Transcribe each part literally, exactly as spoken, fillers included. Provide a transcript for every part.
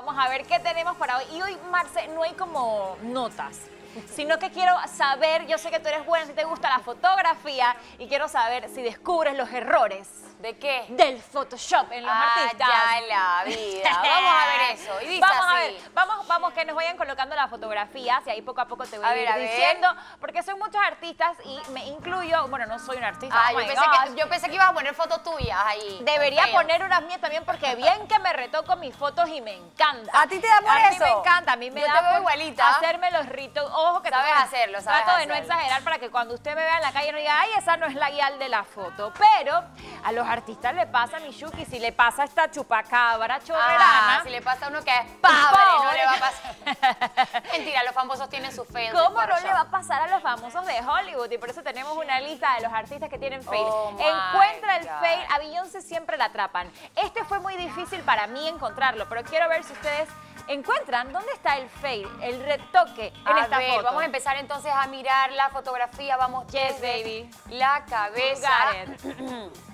vamos a ver qué tenemos para hoy. Y hoy, Marce, no hay como notas, sino que quiero saber, yo sé que tú eres buena, si te gusta la fotografía, y quiero saber si descubres los errores. ¿De qué? Del Photoshop en los ah, artistas. ya la vida. Vamos a ver eso. Y dice vamos así. a ver, vamos, vamos, que nos vayan colocando las fotografías y ahí poco a poco te voy a, A ir ver, a ver. diciendo, porque son muchos artistas y me incluyo, bueno, no soy un artista. Ah, oh yo, my pensé gosh. que, yo pensé que ibas a poner fotos tuyas ahí. Debería Feo. poner unas mías también porque bien que me retoco mis fotos y me encanta. ¿A ti te da por a eso? A mí me encanta, a mí me Yo da te veo por igualita. hacerme los ritos. Ojo que Sabes trato- hacerlo, sabes Trato de no hacerlo. exagerar para que cuando usted me vea en la calle no diga, ay, esa no es la guial de la foto. Pero a los artistas le pasa, Michuki, si le pasa esta chupacabra chorrerana. Ah, si le pasa a uno que es padre, no le va a pasar. Mentira, los famosos tienen su fail. de ¿Cómo no Photoshop. le va a pasar a los famosos de Hollywood? Y por eso tenemos una lista de los artistas que tienen fail. Oh, my Encuentra el God. fail, a Beyoncé siempre la atrapan. Este fue muy difícil para mí encontrarlo, pero quiero ver si ustedes encuentran dónde está el fail, el retoque en A esta ver, foto. vamos a empezar entonces a mirar la fotografía. Vamos Yes, desde baby. la You cabeza. got it.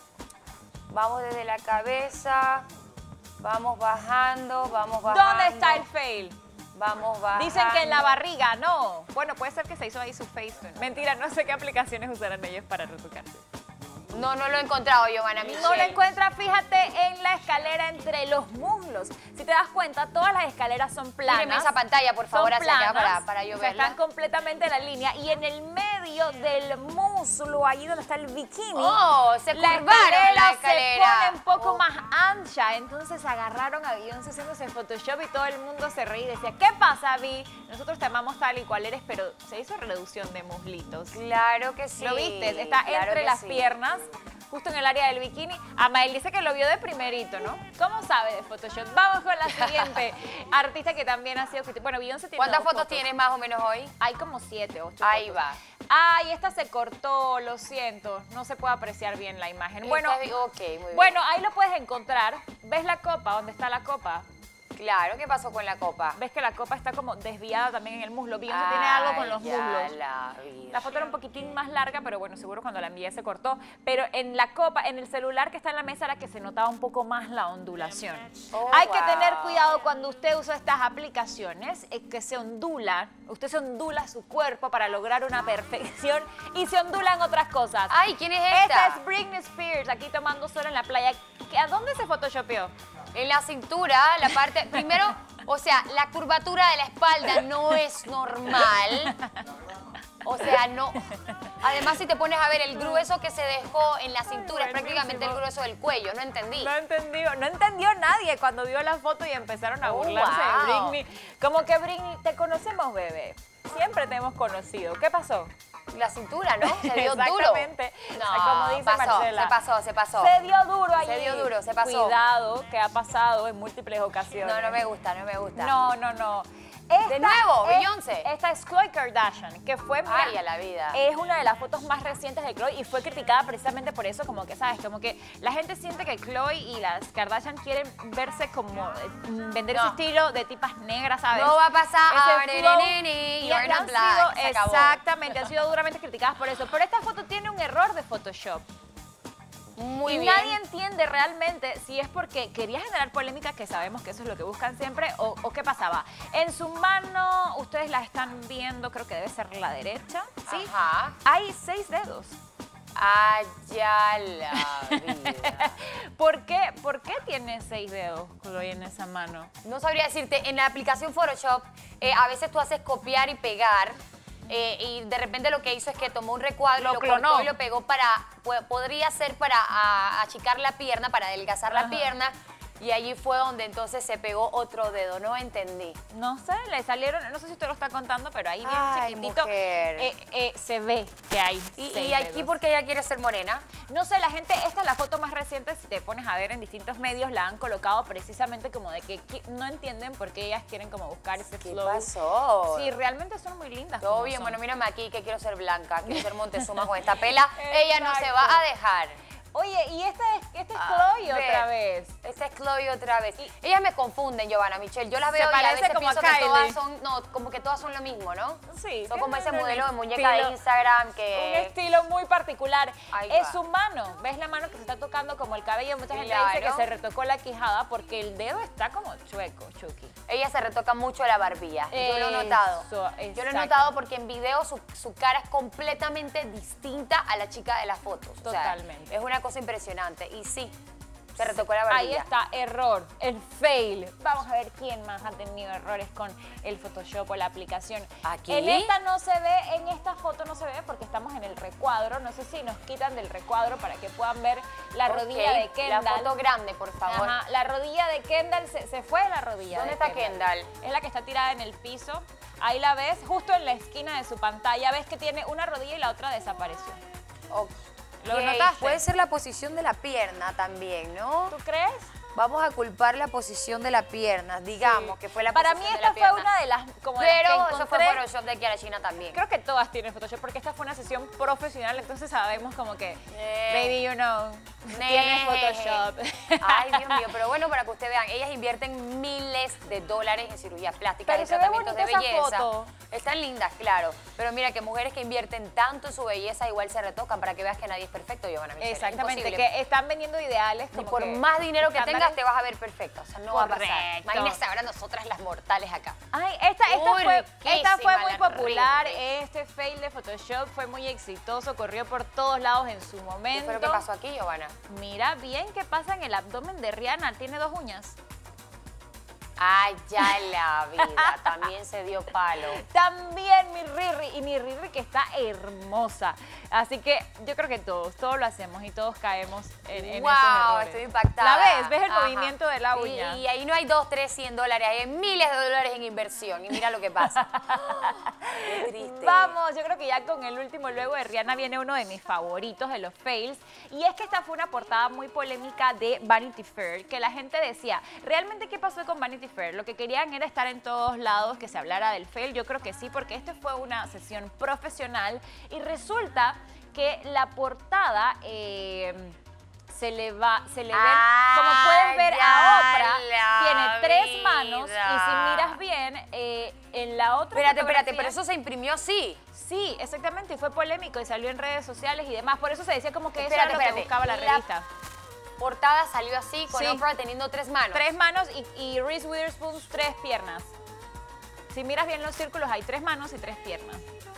Vamos desde la cabeza. Vamos bajando, vamos bajando. ¿Dónde está el fail? Vamos bajando. Dicen que en la barriga, no. Bueno, puede ser que se hizo ahí su Facetune. Mentira, no sé qué aplicaciones usarán ellos para retocarse. No, no lo he encontrado, Giovanna Michelle. No lo encuentras, fíjate, en la escalera entre los muslos. Si te das cuenta, todas las escaleras son planas. Míreme esa pantalla, por favor, son hacia acá planas, para, para yo o sea, verla. están completamente en la línea. Y en el medio del muslo, ahí donde está el bikini, Oh, se la curvaron escalera, la escalera. se pone un poco Oh. más ancha. Entonces agarraron a Beyoncé haciéndose Photoshop y todo el mundo se reía y decía, ¿qué pasa, Vi? Nosotros te amamos tal y cual eres, pero se hizo reducción de muslitos. Claro que sí. ¿Lo viste? Está claro entre que las sí. piernas, justo en el área del bikini. Amael dice que lo vio de primerito, ¿no? ¿Cómo sabe de Photoshop? Vamos con la siguiente artista que también ha sido... Bueno, Beyoncé tiene ¿Cuántas dos fotos tienes más o menos hoy? Hay como siete, ocho Ahí fotos. va. Ay, esta se cortó, lo siento. No se puede apreciar bien la imagen. Bueno, Esta es- ok, muy bien. bueno, ahí lo puedes encontrar. ¿Ves la copa? ¿Dónde está la copa? Claro, ¿qué pasó con la copa? ¿Ves que la copa está como desviada también en el muslo? Beyoncé tiene algo con los Ay, ya muslos. La, vida. La foto era un poquitín más larga, pero bueno, seguro cuando la envié se cortó. Pero en la copa, en el celular que está en la mesa, era que se notaba un poco más la ondulación. Oh, Hay que wow. tener cuidado cuando usted usa estas aplicaciones, es que se ondula, usted se ondula su cuerpo para lograr una perfección y se ondulan otras cosas. Ay, ¿quién es esta? Esta es Britney Spears, aquí tomando sol en la playa. ¿Qué- ¿A dónde se photoshopeó? En la cintura, la parte... Primero, o sea, la curvatura de la espalda no es normal. O sea, no... Además, si te pones a ver el grueso que se dejó en la cintura, es prácticamente el buenísimo. grueso del cuello. No entendí. No entendió, no entendió nadie cuando vio la foto y empezaron a Oh, burlarse wow. de Britney. Como que Britney, te conocemos, bebé. Siempre te hemos conocido. ¿Qué pasó? La cintura, ¿no? Se dio duro. Exactamente. No, Como dice pasó, Marcela. se pasó, se pasó. Se dio duro allí. Se dio duro, se pasó. Cuidado, que ha pasado en múltiples ocasiones. No, no me gusta, no me gusta. No, no, no. Esta ¿De nuevo, es- Beyoncé? Esta es Khloe Kardashian, que fue... mira, Ay, a la vida. es una de las fotos más recientes de Khloe y fue criticada precisamente por eso, como que, ¿sabes? Como que la gente siente que Khloe y las Kardashian quieren verse como, eh, vender No. ese estilo de tipas negras, ¿sabes? No va a pasar. Ese Ah, flow, nene, y you're han not black. sido- Se acabó. exactamente, han sido duramente criticadas por eso. Pero esta foto tiene un error de Photoshop. Muy y bien. nadie entiende realmente si es porque quería generar polémica, que sabemos que eso es lo que buscan siempre, o, o qué pasaba. En su mano, ustedes la están viendo, creo que debe ser la derecha, ¿sí? Ajá. Hay seis dedos. Allá la vida. ¿Por qué, ¿Por qué tiene seis dedos, Khloe, en esa mano? No sabría decirte, en la aplicación Photoshop, eh, a veces tú haces copiar y pegar. eh, y de repente lo que hizo es que tomó un recuadro, Lo y lo clonó. cortó y lo pegó para, po- podría ser para a- achicar la pierna, para adelgazar Ajá. la pierna. Y allí fue donde entonces se pegó otro dedo, no entendí. No sé, le salieron, no sé si usted lo está contando, pero ahí bien Ay, chiquitito mujer. eh, eh, se ve que hay Y, seis y aquí dedos. porque ella quiere ser morena. No sé, la gente, esta es la foto más reciente, si te pones a ver en distintos medios, la han colocado precisamente como de que qui- no entienden por qué ellas quieren como buscar ese ¿Qué flow. pasó? Sí, realmente son muy lindas. Todo como bien, son. bueno, mírame aquí que quiero ser blanca, quiero ser Montezuma con esta pela. Ella no se va a dejar. Oye, y esta es, esta es Ah, Chloe ve. otra vez. Esta es Chloe otra vez. Y- Ellas me confunden, Giovanna Michelle. Yo las Se veo y a parece veces como a pienso que Kylie. todas son, no, como que todas son lo mismo, ¿no? Sí. Son como ese tienen un modelo de muñeca de estilo- Instagram Un que... estilo muy particular. Ahí Es va. su mano. ¿Ves la mano que se está tocando como el cabello? Mucha gente Claro. dice que se retocó la quijada porque el dedo está como chueco, Chucky. Ella se retoca mucho la barbilla. Yo lo he notado. Eso, Yo lo he exacto. notado porque en video su, su cara es completamente distinta a la chica de las fotos. O sea, Totalmente. es una cosa impresionante. Y sí, se retocó la barbilla. Ahí está, error, el fail. Vamos a ver quién más ha tenido errores con el Photoshop o la aplicación. ¿Aquí? En esta no se ve, en esta foto no se ve porque estamos en el recuadro. No sé si nos quitan del recuadro para que puedan ver la Ok, rodilla de Kendall. La foto grande, por favor. Ajá, la rodilla de Kendall, se, se fue la rodilla. ¿Dónde de está Kendall? Es la que está tirada en el piso. Ahí la ves, justo en la esquina de su pantalla. Ves que tiene una rodilla y la otra desapareció. Ok, ¿Lo notaste? puede ser la posición de la pierna también, ¿no? ¿Tú crees? Vamos a culpar la posición de la pierna, digamos que fue la Para mí posición de esta la fue pierna. una de las como de las Pero que eso fue encontré. Photoshop de aquí a la China también. Creo que todas tienen Photoshop porque esta fue una sesión profesional, entonces sabemos como que, Eh. baby, you know, Ne. tiene Photoshop. Ay, Dios mío, pero bueno, para que ustedes vean, ellas invierten miles de dólares en cirugía plástica, Pero en se ve tratamientos de bonita esa belleza. foto. Están lindas, claro. Pero mira que mujeres que invierten tanto en su belleza igual se retocan para que veas que nadie es perfecto, Giovanna Michelle. Exactamente, Imposible. que están vendiendo ideales Y como por que más dinero que estándares. tengas te vas a ver perfecta. O sea, no va a pasar. Correcto. Imagínense ahora nosotras las mortales acá. Ay, esta, esta, Uy, fue, esta fue riquísima muy la popular, Riri. este fail de Photoshop fue muy exitoso, corrió por todos lados en su ¿Qué momento. fue lo que pasó aquí, Giovanna? Mira bien qué pasa en el abdomen de Rihanna, tiene dos uñas. Ay, ya la vida, también se dio palo. También mi Riri, y mi Riri que está hermosa. Así que yo creo que todos, todos lo hacemos y todos caemos en, en Wow, esos errores. estoy impactada. ¿La ves? ¿Ves el Ajá. movimiento de la Y- uña? Y, ahí no hay dos, tres, cien dólares, hay miles de dólares en inversión. Y mira lo que pasa. Qué triste. Vamos, yo creo que ya con el último luego de Rihanna viene uno de mis favoritos de los fails. Y es que esta fue una portada muy polémica de Vanity Fair, que la gente decía, ¿realmente qué pasó con Vanity Fair? Lo que querían era estar en todos lados, que se hablara del fail. Yo creo que sí, porque esta fue una sesión profesional y resulta que la portada... eh, se le va, se le ven, Ah, como puedes ver ya a Oprah, la tiene tres vida. manos y si miras bien, eh, en la otra Espérate, espérate, fotografía- pero eso se imprimió así. Sí, exactamente, y fue polémico y salió en redes sociales y demás. Por eso se decía como que eso Espérate, era lo que espérate. buscaba la La- revista. Portada salió así, con Sí. Oprah teniendo tres manos. Tres manos y, y Reese Witherspoon tres piernas. Si miras bien los círculos, hay tres manos y tres piernas.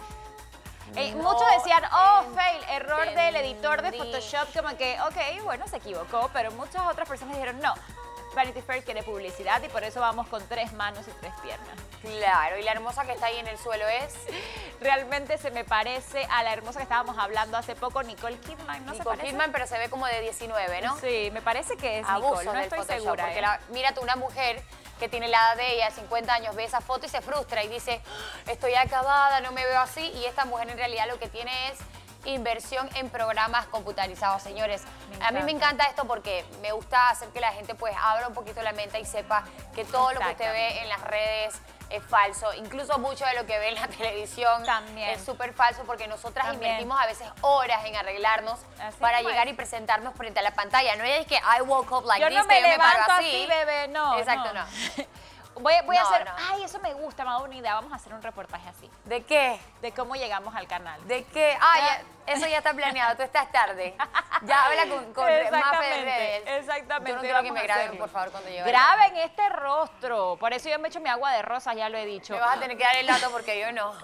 Eh, No muchos decían, oh, fail, error del editor de entendí. Photoshop, como que, ok, bueno, se equivocó, pero muchas otras personas dijeron, no, Vanity Fair quiere publicidad y por eso vamos con tres manos y tres piernas. Claro, y la hermosa que está ahí en el suelo es Realmente se me parece a la hermosa que estábamos hablando hace poco, Nicole Kidman, ¿no se Nicole parece? Kidman, pero se ve como de diecinueve, ¿no? Sí, me parece que es Abuso Nicole, no del estoy Photoshop, segura. porque ¿eh? la- mira tú, una mujer que tiene la edad de ella, cincuenta años, ve esa foto y se frustra y dice, "Ah, estoy acabada, no me veo así", y esta mujer en realidad lo que tiene es inversión en programas computarizados, señores. Me A mí me encanta. encanta esto porque me gusta hacer que la gente pues abra un poquito la mente y sepa que todo lo que usted ve en las redes es falso. Incluso mucho de lo que ve en la televisión También. es súper falso porque nosotras También. invertimos a veces horas en arreglarnos Así para mismo llegar es. y presentarnos frente a la pantalla. No es que I woke up like Yo this, no que me yo me paro levanto así. así, bebé, no. Exacto, no. Voy, voy a No, hacer, no. ay, eso me gusta, me ha dado una idea. Vamos a hacer un reportaje así, ¿De qué? de cómo llegamos al canal. ¿De qué? Ah, ya, eso ya está planeado, tú estás tarde. Ya habla con, con Mafe de Exactamente, redes. exactamente, Yo no quiero que vamos me a graben, hacerlo. por favor, cuando llegue. Graben este rostro. Por eso yo me echo mi agua de rosas, ya lo he dicho. Me vas a tener que dar el dato porque yo no.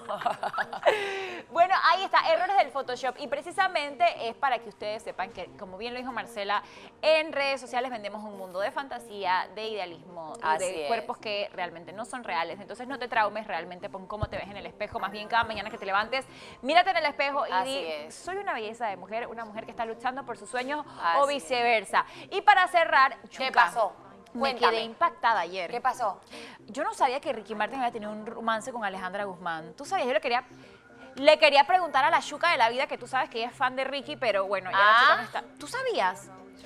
Bueno, ahí está, errores del Photoshop. Y precisamente es para que ustedes sepan que, como bien lo dijo Marcela, en redes sociales vendemos un mundo de fantasía, de idealismo, y Así de es. cuerpos que realmente no son reales. Entonces no te traumes realmente con cómo te ves en el espejo. Más bien cada mañana que te levantes, mírate en el espejo y Así di, es. soy una belleza de mujer, una mujer que está luchando por sus sueños Así o es. viceversa. Y para cerrar, ¿Qué Chuca, pasó? Me Cuéntame. quedé impactada ayer. ¿Qué pasó? Yo no sabía que Ricky Martin había tenido un romance con Alejandra Guzmán. ¿Tú sabías? Yo le quería, le quería preguntar a la Chuca de la vida, que tú sabes que ella es fan de Ricky, pero bueno, ya la Ah. Chuca no está. ¿Tú sabías?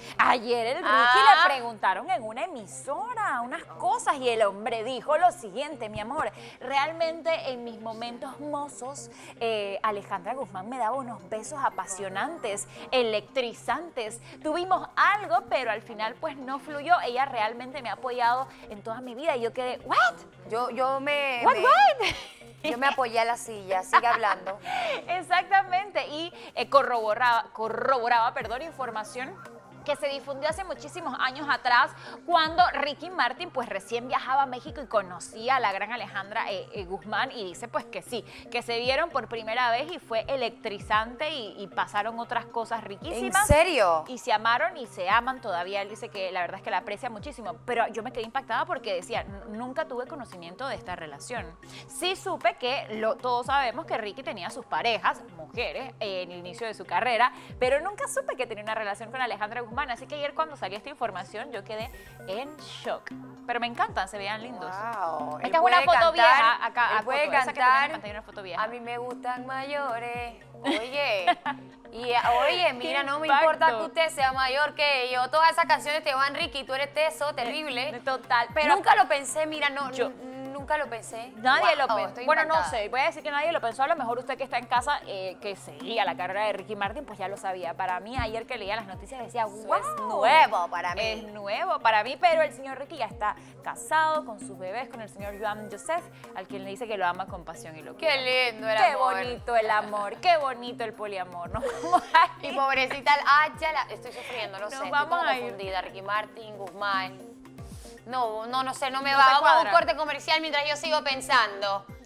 Ayer el Ricky Ah. le preguntaron en una emisora unas cosas y el hombre dijo lo siguiente, mi amor, realmente en mis momentos mozos, eh, Alejandra Guzmán me daba unos besos apasionantes, electrizantes. Tuvimos algo, pero al final pues no fluyó. Ella realmente me ha apoyado en toda mi vida y yo quedé, ¿what? Yo, yo me... What, me- what? Yo me apoyé a la silla, sigue hablando. Exactamente, y eh, corroboraba, corroboraba perdón, información que se difundió hace muchísimos años atrás cuando Ricky Martin pues recién viajaba a México y conocía a la gran Alejandra eh, eh, Guzmán y dice pues que sí, que se vieron por primera vez y fue electrizante y, y pasaron otras cosas ¿En riquísimas. serio? Y se amaron y se aman todavía. Él dice que la verdad es que la aprecia muchísimo. Pero yo me quedé impactada porque decía, nunca tuve conocimiento de esta relación. Sí supe que lo, todos sabemos que Ricky tenía sus parejas, mujeres, eh, en el inicio de su carrera, pero nunca supe que tenía una relación con Alejandra Guzmán. Así que ayer cuando salió esta información yo quedé en shock. Pero me encantan, se veían lindos. Wow. Esta Él es una puede foto cantar, vieja, acá, él a puede foto, esa que tenés en cantar. pantalla, una foto vieja. A mí me gustan mayores. Oye, y oye, mira, no me impacto. importa que usted sea mayor que yo. Todas esas canciones te van, Ricky, tú eres teso, terrible. Total, pero Nunca lo pensé, mira, no, Yo- nunca lo pensé. nadie lo Wow, pensó. estoy Bueno, no impactada. sé, voy a decir que nadie lo pensó. A lo mejor usted que está en casa, eh, que seguía la carrera de Ricky Martin, pues ya lo sabía. Para mí, ayer que leía las noticias decía, Eso wow, es nuevo para mí. Es nuevo para mí, pero el señor Ricky ya está casado con sus bebés, con el señor Joan Joseph, al quien le dice que lo ama con pasión y lo Qué quiere. lindo el Qué amor. bonito el amor, qué bonito el poliamor, ¿no? Y pobrecita, ah, ya la estoy sufriendo, no Nos sé, estoy vamos como a ir. confundida. Ricky Martin, Guzmán. No, no, no sé, no me No va. te Vamos a un cuadra. corte comercial mientras yo sigo pensando.